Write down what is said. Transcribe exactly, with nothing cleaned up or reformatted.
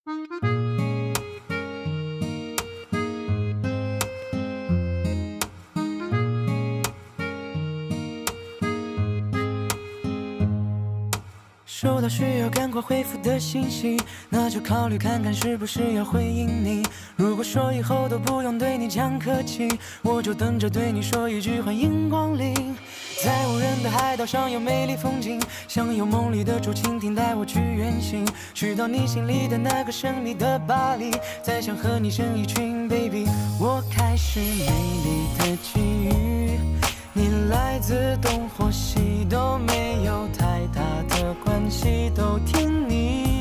收到需要赶快回复的信息，那就考虑看看是不是要回应你。如果说以后都不用对你讲客气，我就等着对你说一句欢迎光临。在无人的海岛上有美丽风景，想有梦里的竹蜻蜓带我去远行，去到你心里的那个神秘的巴黎，再想和你生一群 baby。我开始美丽的际遇，你来自东或西都没有太大的关系，都听你